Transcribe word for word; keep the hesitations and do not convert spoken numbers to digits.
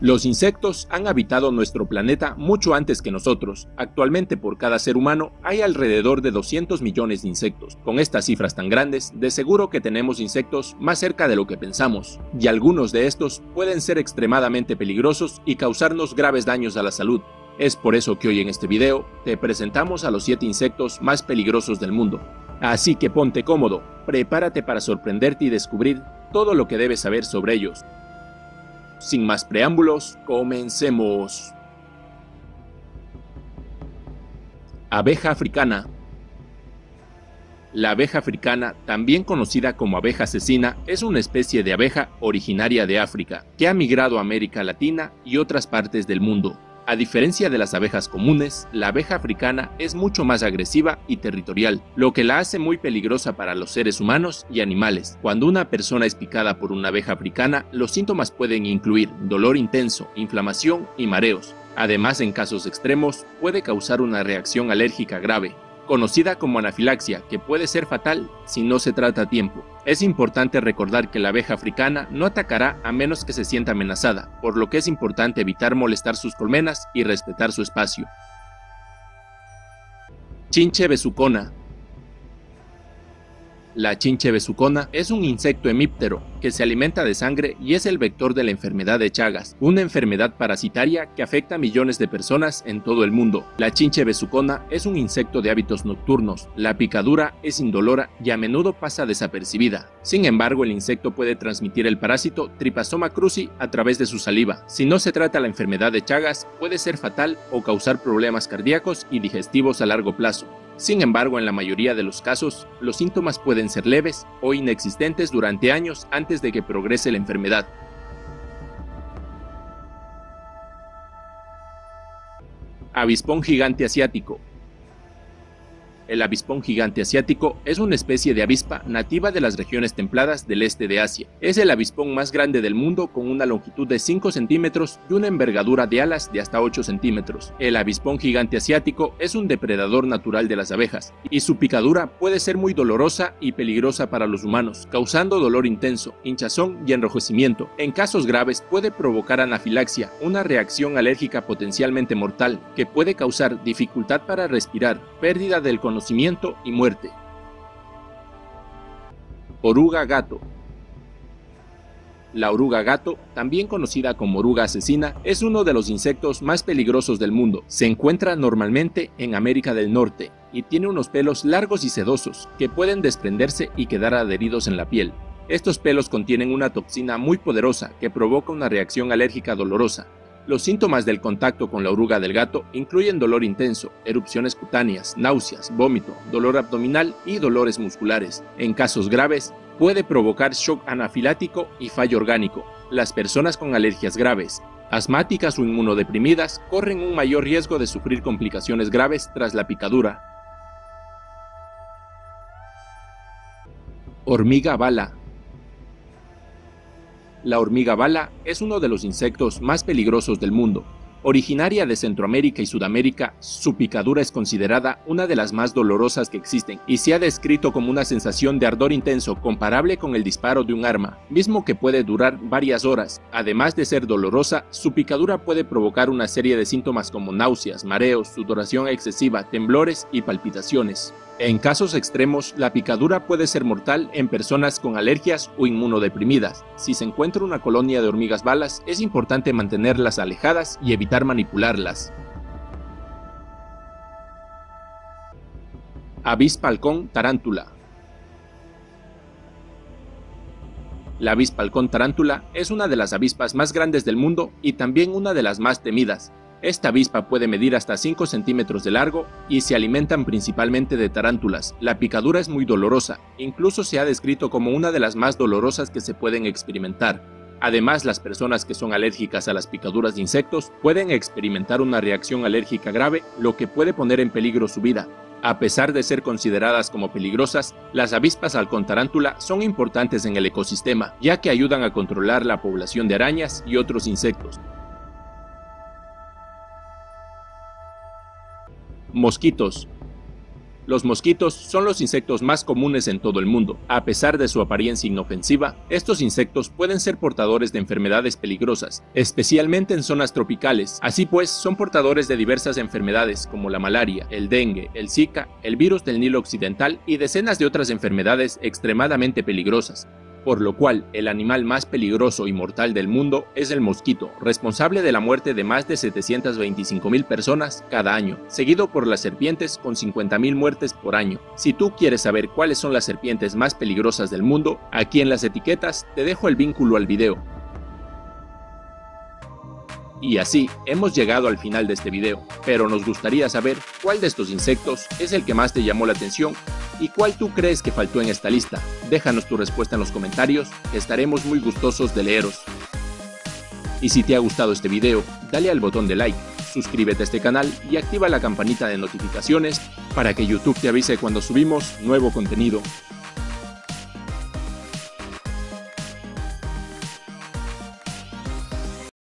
Los insectos han habitado nuestro planeta mucho antes que nosotros. Actualmente por cada ser humano hay alrededor de doscientos millones de insectos. Con estas cifras tan grandes, de seguro que tenemos insectos más cerca de lo que pensamos, y algunos de estos pueden ser extremadamente peligrosos y causarnos graves daños a la salud. Es por eso que hoy en este video te presentamos a los siete insectos más peligrosos del mundo. Así que ponte cómodo, prepárate para sorprenderte y descubrir todo lo que debes saber sobre ellos. Sin más preámbulos, comencemos. Abeja africana. La abeja africana, también conocida como abeja asesina, es una especie de abeja originaria de África, que ha migrado a América Latina y otras partes del mundo. A diferencia de las abejas comunes, la abeja africana es mucho más agresiva y territorial, lo que la hace muy peligrosa para los seres humanos y animales. Cuando una persona es picada por una abeja africana, los síntomas pueden incluir dolor intenso, inflamación y mareos. Además, en casos extremos, puede causar una reacción alérgica grave, conocida como anafilaxia, que puede ser fatal si no se trata a tiempo. Es importante recordar que la abeja africana no atacará a menos que se sienta amenazada, por lo que es importante evitar molestar sus colmenas y respetar su espacio. Chinche besucona. La chinche besucona es un insecto hemíptero que se alimenta de sangre y es el vector de la enfermedad de Chagas, una enfermedad parasitaria que afecta a millones de personas en todo el mundo. La chinche besucona es un insecto de hábitos nocturnos, la picadura es indolora y a menudo pasa desapercibida. Sin embargo, el insecto puede transmitir el parásito Trypanosoma cruzi a través de su saliva. Si no se trata la enfermedad de Chagas, puede ser fatal o causar problemas cardíacos y digestivos a largo plazo. Sin embargo, en la mayoría de los casos, los síntomas pueden ser leves o inexistentes durante años antes de que progrese la enfermedad. Avispón gigante asiático. El avispón gigante asiático es una especie de avispa nativa de las regiones templadas del este de Asia. Es el avispón más grande del mundo con una longitud de cinco centímetros y una envergadura de alas de hasta ocho centímetros. El avispón gigante asiático es un depredador natural de las abejas, y su picadura puede ser muy dolorosa y peligrosa para los humanos, causando dolor intenso, hinchazón y enrojecimiento. En casos graves puede provocar anafilaxia, una reacción alérgica potencialmente mortal, que puede causar dificultad para respirar, pérdida del conocimiento conocimiento y muerte. Oruga gato. La oruga gato, también conocida como oruga asesina, es uno de los insectos más peligrosos del mundo. Se encuentra normalmente en América del Norte y tiene unos pelos largos y sedosos que pueden desprenderse y quedar adheridos en la piel. Estos pelos contienen una toxina muy poderosa que provoca una reacción alérgica dolorosa. Los síntomas del contacto con la oruga del gato incluyen dolor intenso, erupciones cutáneas, náuseas, vómito, dolor abdominal y dolores musculares. En casos graves, puede provocar shock anafilático y fallo orgánico. Las personas con alergias graves, asmáticas o inmunodeprimidas corren un mayor riesgo de sufrir complicaciones graves tras la picadura. Hormiga bala. La hormiga bala es uno de los insectos más peligrosos del mundo. Originaria de Centroamérica y Sudamérica, su picadura es considerada una de las más dolorosas que existen y se ha descrito como una sensación de ardor intenso comparable con el disparo de un arma, mismo que puede durar varias horas. Además de ser dolorosa, su picadura puede provocar una serie de síntomas como náuseas, mareos, sudoración excesiva, temblores y palpitaciones. En casos extremos, la picadura puede ser mortal en personas con alergias o inmunodeprimidas. Si se encuentra una colonia de hormigas balas, es importante mantenerlas alejadas y evitar manipularlas. Avispa halcón tarántula. La avispa halcón tarántula es una de las avispas más grandes del mundo y también una de las más temidas. Esta avispa puede medir hasta cinco centímetros de largo y se alimentan principalmente de tarántulas. La picadura es muy dolorosa, incluso se ha descrito como una de las más dolorosas que se pueden experimentar. Además, las personas que son alérgicas a las picaduras de insectos pueden experimentar una reacción alérgica grave, lo que puede poner en peligro su vida. A pesar de ser consideradas como peligrosas, las avispas halcón tarántula son importantes en el ecosistema, ya que ayudan a controlar la población de arañas y otros insectos. Mosquitos. Los mosquitos son los insectos más comunes en todo el mundo. A pesar de su apariencia inofensiva, estos insectos pueden ser portadores de enfermedades peligrosas, especialmente en zonas tropicales. Así pues, son portadores de diversas enfermedades como la malaria, el dengue, el Zika, el virus del Nilo Occidental y decenas de otras enfermedades extremadamente peligrosas. Por lo cual, el animal más peligroso y mortal del mundo es el mosquito, responsable de la muerte de más de setecientas veinticinco mil personas cada año, seguido por las serpientes con cincuenta mil muertes por año. Si tú quieres saber cuáles son las serpientes más peligrosas del mundo, aquí en las etiquetas te dejo el vínculo al video. Y así, hemos llegado al final de este video, pero nos gustaría saber cuál de estos insectos es el que más te llamó la atención y cuál tú crees que faltó en esta lista. Déjanos tu respuesta en los comentarios, que estaremos muy gustosos de leeros. Y si te ha gustado este video, dale al botón de like, suscríbete a este canal y activa la campanita de notificaciones para que YouTube te avise cuando subimos nuevo contenido.